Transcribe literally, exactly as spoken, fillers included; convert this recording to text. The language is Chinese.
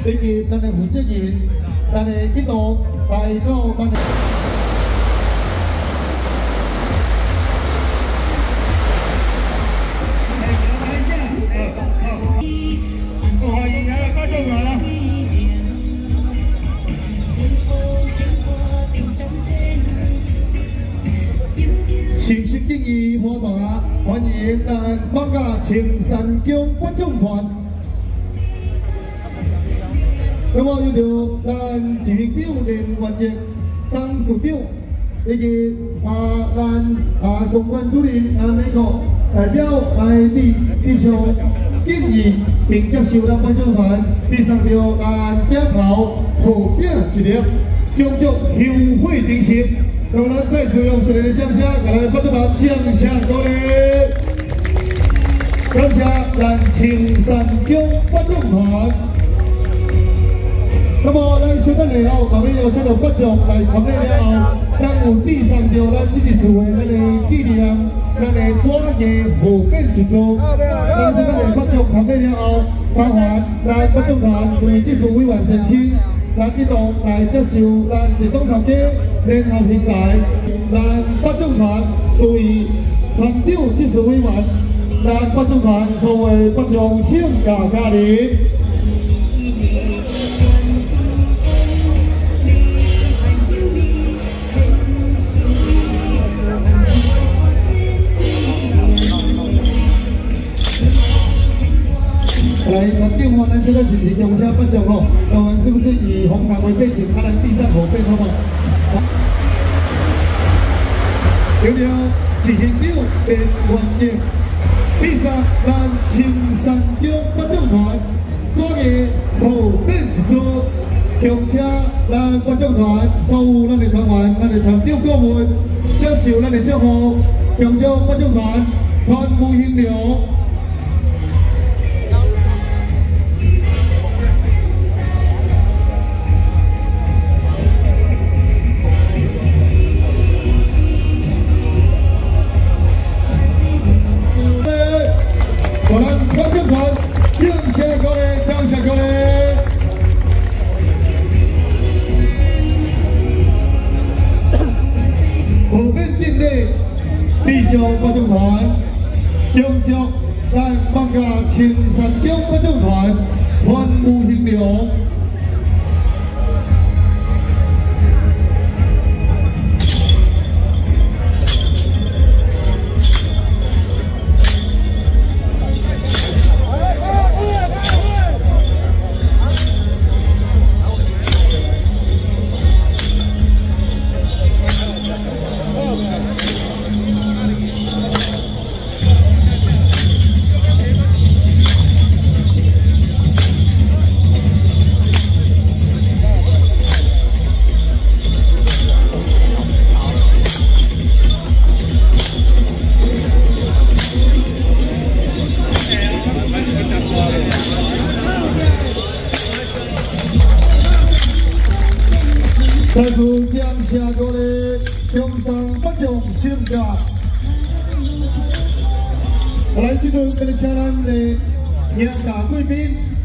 以及咱的负责人，咱的一路来到咱的。 诚心敬意欢大，欢迎咱艋舺青山宫观众团。那么有着咱市民长林元业董事长，以及啊咱啊公关主任啊美国代表来地以上敬意，并接受咱观众团披上着咱饼头号饼一粒，恭祝香火鼎盛。 让我们再次用热烈的掌声，给咱观众团掌声鼓励。感谢咱青山宫观众团。那么咱小等下后，后面有请到观众来参与了后，咱有第三条咱这一次的咱的纪念，咱的纸艺号变一组。咱小等下观众参与了后，麻烦咱观众团注意技术委员先生。 咱一同来接受咱日东头家联合平台，咱观众团注意团长技术委员，咱观众团所有观众性家家人。来，团长话，咱这个是提供车观众哦，我们是不是以红毯为背景，看咱地上后背好不好？有了，执行长林元业，披上咱青山宫观众团，专业后背一组，恭请咱观众团所有咱的团员、咱的团长顾问接受咱的祝福，恭祝观众团团务兴隆。 观众团，掌声鼓励，掌声鼓励！后面并列理想观众团，恭祝咱艋舺青山宫观众团团务兴隆。 再次掌声鼓励，中山观众性格。来，这阵跟请咱的迎驾贵宾。